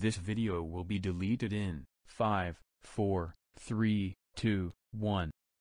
This video will be deleted in 5, 4, 3, 2, 1.